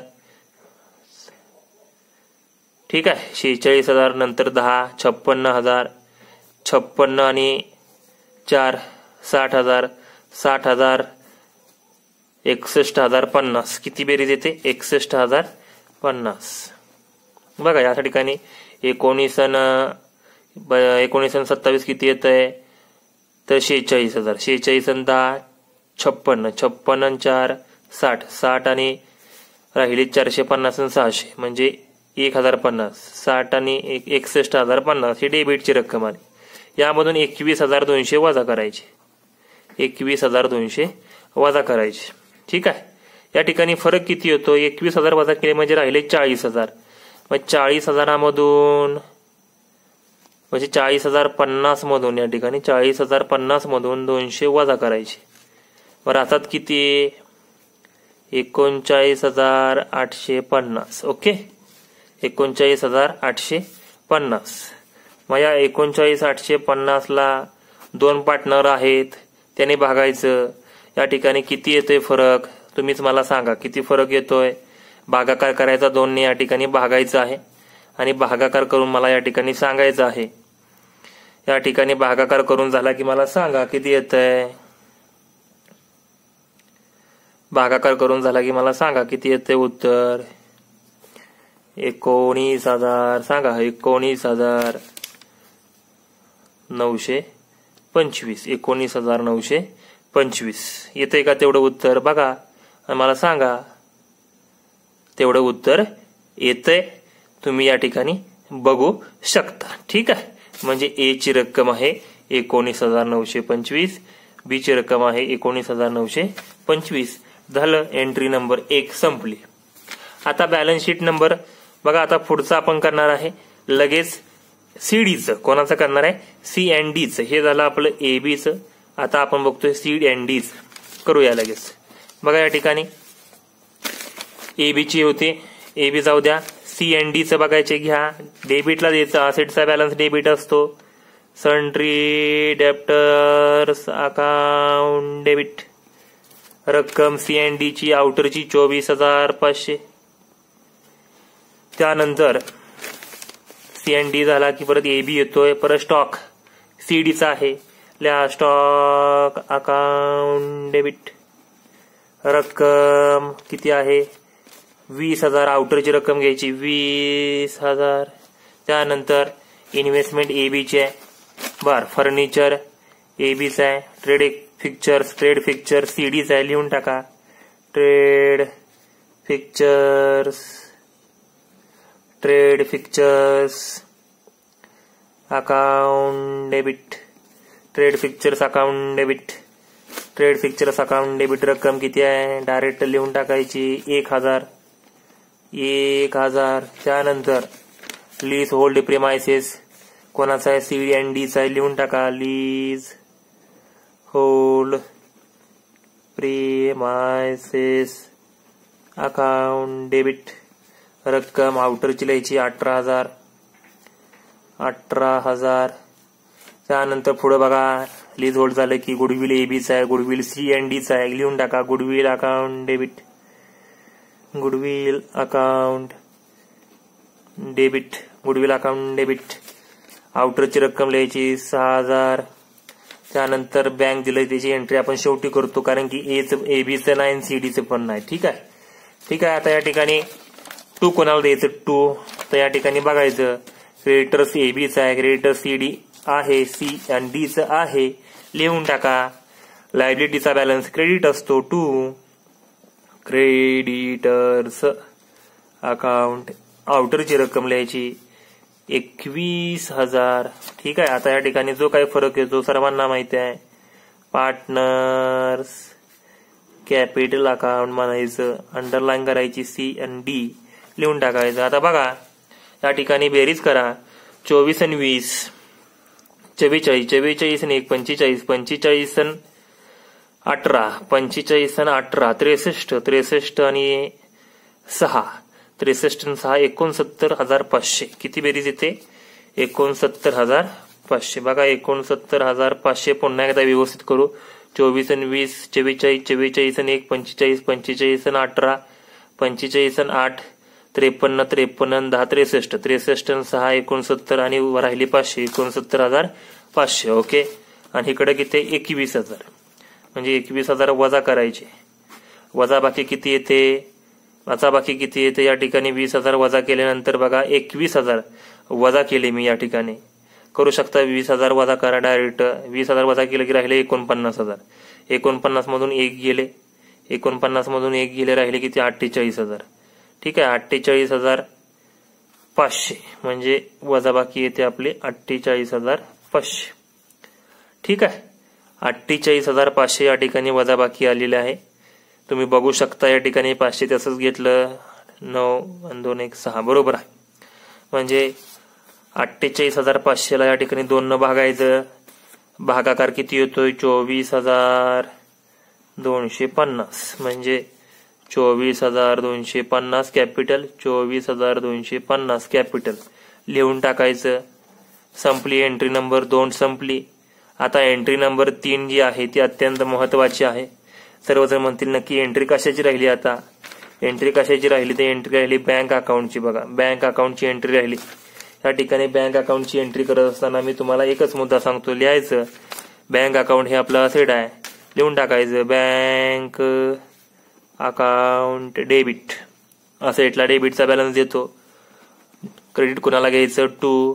Speaker 1: ठीक आहे. शेहेचाळीस हजार नंतर दहा, छप्पन्न हजार. छप्पन्न आणि चार साठ हजार. साठ हजार एकसष्ट हजार पन्नास. किती बेरीज येते, एकसष्ट हजार पन्नास. बघा या ठिकाणी एकोणीस आणि एकोणीस आणि सत्तावीस किती येत आहे, तर शेहेचाळीस हजार. शेहेचाळीस आणि दहा छप्पन्न. छप्पन्न आणि चार साठ. साठ आणि राहिले चारशे पन्नास आणि सहाशे म्हणजे एक हजार पन्नास. साठ आणि एक एकसष्ट हजार पन्नास ही डेबिटची रक्कम आली. यामधून एकवीस हजार दोनशे वजा करायचे. एकवीस हजार दोनशे वजा करायचे. ठीक आहे. या ठिकाणी फरक किती होतो, एकवीस हजार वजा केले म्हणजे राहिले चाळीस हजार. मग चाळीस हजारामधून म्हणजे चाळीस हजार पन्नास मधून या ठिकाणी चाळीस हजार पन्नास मधून दोनशे वजा करायचे. मग राहतात किती, एकोणचाळीस हजार आठशे पन्नास. ओके, एकोणचाळीस हजार आठशे पन्नास. मग या एकोणचाळीस आठशे पन्नासला दोन पार्टनर आहेत त्याने भागायचं. या ठिकाणी किती येतोय फरक, तुम्हीच मला सांगा किती फरक येतोय. भागाकार करायचा, दोनने या ठिकाणी भागायचं आहे आणि भागाकार करून मला या ठिकाणी सांगायचं आहे. या ठिकाणी भागाकार करून झाला की मला सांगा किती येतंय. भागाकार करून झाला की मला सांगा किती येतंय उत्तर. एकोणीस हजार. सांगा, एकोणीस हजार नऊशे पंचवीस. एकोणीस हजार नऊशे पंचवीस येतंय का तेवढं उत्तर बघा आणि मला सांगा. तेवढं उत्तर येतंय, तुम्ही या ठिकाणी बघू शकता. ठीक आहे. म्हणजे ए ची रक्कम आहे एकोणीस हजार नऊशे पंचवीस, बी ची रक्कम आहे एकोणीस हजार नऊशे पंचवीस. झालं, एंट्री नंबर एक संपली. आता बॅलन्स शीट नंबर बघा. आता पुढचं आपण करणार आहे लगेच सीडीचं. कोणाचं करणार आहे, सी अँड डीचं. हे झालं आपलं ए बीचं. आता आपण बघतोय सी अँड डीचं. करूया लगेच. बघा या ठिकाणी ए बीची होते, ए बी जाऊ द्या. सी अँड डीचं बघायचे, घ्या. डेबिटला द्यायचं, असेटचा बॅलन्स डेबिट असतो. सन्ट्री डेप्टर्स अकाउंट डेबिट, रक्कम सी एन डी ची आउटरची चोवीस हजार पाचशे. त्यानंतर सी एन डी झाला की परत ए बी येतोय, परत स्टॉक सी डीचा आहे, ल्या स्टॉक अकाउंट डेबिट, रक्कम किती आहे वीस हजार, आउटरची रक्कम घ्यायची वीस हजार. त्यानंतर इन्व्हेस्टमेंट ए बीची आहे, बर फर्निचर ए बीच आहे, trade fixtures trade fixture C डीच आहे, लिहून टाका trade fixtures trade fixtures account debit, trade fixtures account debit, trade fixtures account debit, रक्कम किती आहे डायरेक्ट लिहून टाकायची एक हजार एक हजार. त्यानंतर लीज होल्ड प्रेमायसेस कोणाचा आहे सी एन डीचा आहे, लिहून टाका leasehold premises account debit, रक्कम आउटरची लिहायची अठरा हजार अठरा हजार. त्यानंतर पुढे बघा लीज होल्ड झालं की गुडविल एबीचा आहे, गुडविल सी एन डीचा आहे, लिहून टाका goodwill account debit goodwill account debit goodwill account debit, आउटरची रक्कम लिहायची सहा हजार. त्यानंतर बँक दिलं त्याची एंट्री आपण शेवटी करतो, कारण की एच ए बीचं नाही सी डीचं पण नाही. ठीक आहे ठीक आहे आता या ठिकाणी टू कोणाला द्यायचं टू, तर या ठिकाणी बघायचं क्रेडिटर्स ए बीचा आहे, क्रेडिटर सी डी आहे, सी आणि डीचं आहे, लिहून टाका. लायबिलिटीचा बॅलन्स क्रेडिट असतो टू क्रेडिटर्स अकाउंट, आउटरची रक्कम लिहायची एकवीस हजार. ठीक आहे आता या ठिकाणी जो काही फरक येतो सर्वांना माहिती आहे, पार्टनर्स कॅपिटल अकाउंट म्हणायचं, अंडरलाईन करायची सी आणि डी, लिहून टाकायचं. आता बघा या ठिकाणी बेरीज करा, चोवीस आणि वीस चव्वेचाळीस चव्वेचाळीस आणि एक पंचेचाळीस पंचेचाळीस आणि अठरा पंचेचाळीस आणि अठरा त्रेसष्ट त्रेसष्ट आणि सहा त्रेसष्ट आणि सहा एकोणसत्तर हजार पाचशे. किती बेरीज येते एकोणसत्तर हजार पाचशे. बघा एकोणसत्तर हजार पाचशे पुन्हा एकदा व्यवस्थित करू, चोवीस आणि वीस चव्वेचाळीस चव्वेचाळीस आणि एक पंचेचाळीस पंचेचाळीस आणि अठरा पंचेचाळीस आणि आठ त्रेपन्न त्रेपन्न दहा त्रेसष्ट त्रेसष्ट आणि सहा एकोणसत्तर आणि राहिली पाचशे एकोणसत्तर हजार पाचशे. ओके आणि इकडे किती एकवीस हजार, म्हणजे एकवीस हजार वजा करायचे, वजा बाकी किती येते वजा बाकी किती येते या ठिकाणी वीस हजार वजा केल्यानंतर बघा एकवीस हजार वजा केले मी या ठिकाणी, करू शकता वीस हजार वजा करा डायरेक्ट, वीस हजार वजा केलं की राहिले एकोणपन्नास हजार, एकोणपन्नास मधून एक गेले एकोणपन्नास मधून एक गेले राहिले किती अठ्ठेचाळीस हजार. ठीक आहे अठ्ठेचाळीस हजार पाचशे म्हणजे वजाबाकी येते आपले अठ्ठेचाळीस हजार पाचशे. ठीक आहे अठ्ठेचाळीस हजार पाचशे या ठिकाणी वजाबाकी आलेले आहे, तुम्ही बघू शकता या ठिकाणी पाचशे तसंच घेतलं, नऊ आणि दोन एक सहा बरोबर आहे, म्हणजे अठ्ठेचाळीस हजार पाचशेला या ठिकाणी दोन न भागायचं, भागाकार किती येतोय चोवीस हजार दोनशे पन्नास, म्हणजे चोवीस हजार दोनशे पन्नास कॅपिटल चोवीस हजार दोनशे पन्नास कॅपिटल लिहून टाकायचं. संपली एंट्री नंबर दोन संपली. आता एंट्री नंबर तीन जी आहे ती अत्यंत महत्वाची आहे. सर्वजण म्हणतील नक्की एंट्री कशाची राहिली, आता एंट्री कशाची राहिली तर एंट्री राहिली बँक अकाउंटची. बघा बँक अकाउंटची एंट्री राहिली, या ठिकाणी बँक अकाउंटची एंट्री करत असताना मी तुम्हाला एकच मुद्दा सांगतो, लिहायचं बँक अकाउंट हे आपलं असेट आहे, लिहून टाकायचं बँक अकाउंट डेबिट, असेटला डेबिटचा बॅलन्स देतो, क्रेडिट कुणाला घ्यायचं टू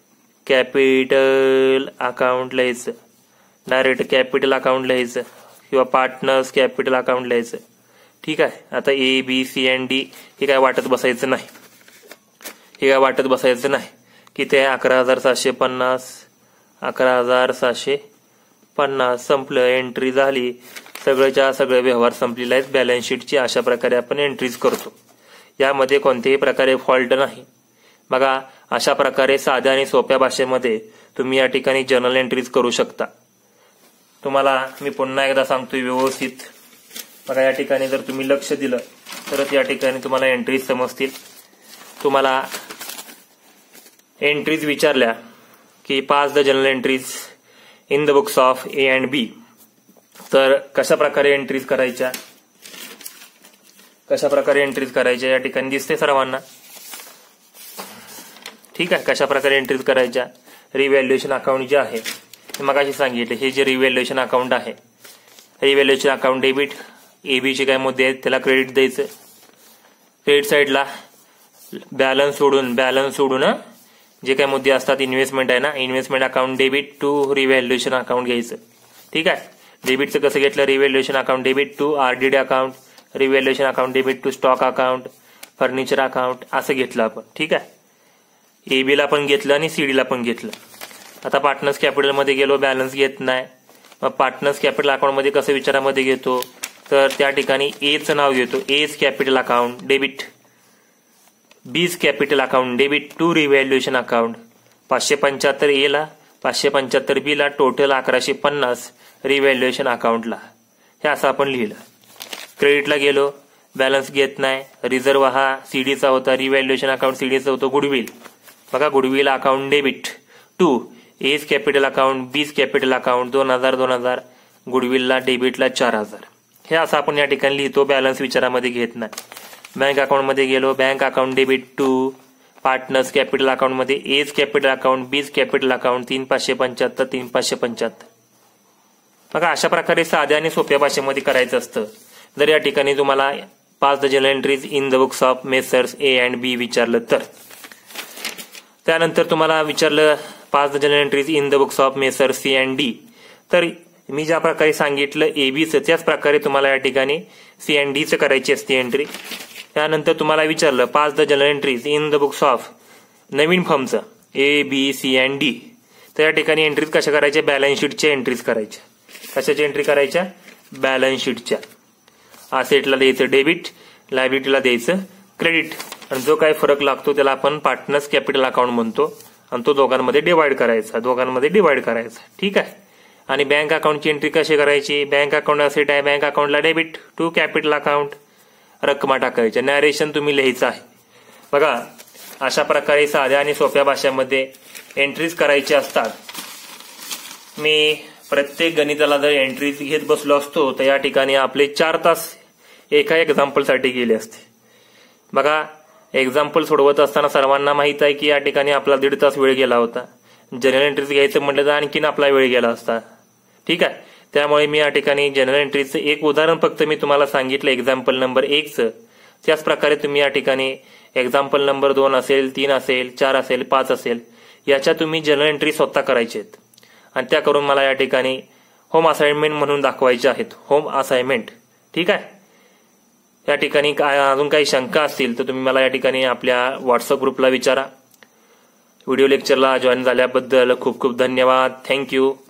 Speaker 1: कॅपिटल अकाउंट लिहायचं, डायरेक्ट कॅपिटल अकाउंट लिहायचं किंवा पार्टनर्स कॅपिटल अकाउंट लिहायचं. ठीक आहे आता A B C and D हे काय वाटत बसायचं नाही, हे काय वाटत बसायचं नाही की ते अकरा हजार सातशे पन्नास अकरा हजार सातशे पन्नास संपलं, एंट्री झाली, सगळ्याच्या सगळे व्यवहार संपलेले आहेत बॅलन्स शीटची. अशा प्रकारे आपण एंट्रीज करतो, यामध्ये कोणत्याही प्रकारे फॉल्ट नाही. बघा अशा प्रकारे साध्या आणि सोप्या भाषेमध्ये तुम्ही या ठिकाणी जर्नल एंट्रीज करू शकता. तुम्हाला मी पुन्हा एकदा सांगतोय व्यवस्थित, बघा या ठिकाणी जर तुम्ही लक्ष दिलं तरच या ठिकाणी तुम्हाला एंट्रीज समजतील. तुम्हाला एंट्रीज विचारल्या की pass the general entries in the books of A and B. तर कशा प्रकारे एंट्रीज करायच्या कशा प्रकारे एंट्रीज करायच्या या ठिकाणी दिसते सर्वांना. ठीक आहे, कशा प्रकारे एंट्रीज करायच्या. रिव्हॅल्युएशन अकाउंट जे आहे मग अशी सांगितले, हे जे रिव्हॅल्युएशन अकाउंट आहे, रिव्हॅल्युएशन अकाउंट डेबिट, एबीचे काय मुद्दे आहेत त्याला क्रेडिट द्यायचं. क्रेडिट साईडला बॅलन्स सोडून बॅलन्स सोडून जे काही मुद्दे असतात इन्व्हेस्टमेंट आहे ना, investment account debit to revaluation account घ्यायचं. ठीक आहे, डेबिटचं कसं घेतलं, revaluation account debit to RDD account, revaluation account debit to stock account, furniture account असं घेतलं आपण. ठीक आहे, एबीला पण घेतलं आणि सीडीला पण घेतलं. आता पार्टनर्स कॅपिटलमध्ये गेलो, बॅलन्स घेत नाही. मग पार्टनर्स कॅपिटल अकाउंटमध्ये कसं विचारामध्ये घेतो, तर त्या ठिकाणी एचं नाव घेतो, A's capital account debit, B's capital account debit to revaluation account. पाचशे पंच्याहत्तर एला, पाचशे पंच्याहत्तर बीला, टोटल अकराशे पन्नास रिव्हॅल्युएशन अकाउंटला. हे असं आपण लिहिलं. क्रेडिटला गेलो, बॅलन्स घेत नाही. रिझर्व्ह हा सीडीचा होता, रिव्हॅल्युएशन अकाउंट सीडीचा होतो. गुडविल बघा, goodwill account debit to A's capital account, B's capital account दोन हजार दोन हजार, गुडविलला डेबिटला चार हजार. हे असं आपण या ठिकाणी लिहितो, बॅलन्स विचारामध्ये घेत नाही. बँक अकाउंटमध्ये गेलो, bank account debit to partners capital अकाउंटमध्ये A's capital account, B's capital account तीन पाचशे पंच्याहत्तर तीन पाचशे पंच्याहत्तर. बघा, अशा प्रकारे साध्या आणि सोप्या भाषेमध्ये करायचं असतं. जर या ठिकाणी तुम्हाला pass the general entries in the books of messrs A and B विचारलं तर. त्यानंतर तुम्हाला विचारलं pass the general entries in the books of messrs C and D, तर मी ज्या प्रकारे सांगितलं एबीचं त्याच प्रकारे तुम्हाला या ठिकाणी सी अँड डीचं करायची असते एंट्री. त्यानंतर तुम्हाला विचारलं pass the general entries in the books of नवीन फर्मचं A B C and D, तर या ठिकाणी एंट्रीज कशा करायच्या, बॅलन्स शीटच्या एंट्रीज करायच्या. कशाच्या एंट्री करायच्या, बॅलन्स शीटच्या. असेटला द्यायचं डेबिट, लायबिलिटीला द्यायचं क्रेडिट, आणि जो काही फरक लागतो त्याला आपण पार्टनर्स कॅपिटल अकाउंट म्हणतो, आणि तो दोघांमध्ये डिवाइड करायचा दोघांमध्ये डिवाइड करायचा. ठीक आहे, आणि बँक अकाउंटची एंट्री कशी करायची, बँक अकाउंट असेट आहे, बँक अकाउंटला डेबिट टू कॅपिटल अकाउंट, रक्कमा टाकायच्या. नॅरेशन तुम्ही लिहायचं आहे. बघा, अशा प्रकारे साध्या आणि सोप्या भाषेमध्ये एंट्रीज करायच्या असतात. मी प्रत्येक गणिताला जर एंट्रीज घेत बसलो असतो तर या ठिकाणी आपले चार तास एका एक्झाम्पलसाठी गेले असते. बघा, एक्झाम्पल सोडवत असताना सर्वांना माहित आहे की या ठिकाणी आपला दीड तास वेळ गेला होता. जनरल एंट्रीज घ्यायचं म्हटलं तर आणखीन आपला वेळ गेला असता. ठीक आहे, त्यामुळे मी या ठिकाणी जनरल एंट्रीजचं एक उदाहरण फक्त मी तुम्हाला सांगितलं, एक्झाम्पल नंबर एकचं. त्याच प्रकारे तुम्ही या ठिकाणी एक्झाम्पल नंबर दोन असेल, तीन असेल, चार असेल, पाच असेल, याच्या तुम्ही जनरल एंट्री स्वतः करायचे आहेत, आणि त्या करून मला या ठिकाणी होम असाइनमेंट म्हणून दाखवायचे आहेत. Home assignment. ठीक आहे, या ठिकाणी काय अजून काही शंका असतील तर तुम्ही मला या ठिकाणी आपल्या व्हॉट्सअप ग्रुपला विचारा. व्हिडिओ लेक्चरला जॉईन झाल्याबद्दल खूप खूप धन्यवाद. थँक्यू.